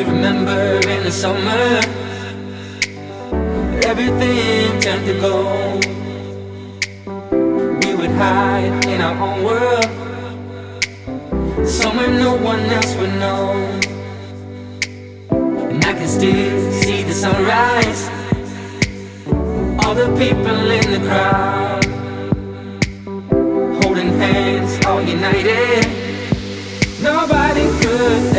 you remember in the summer, everything turned to gold. We would hide in our own world, somewhere no one else would know. And I can still see the sunrise, all the people in the crowd, holding hands, all united. Nobody could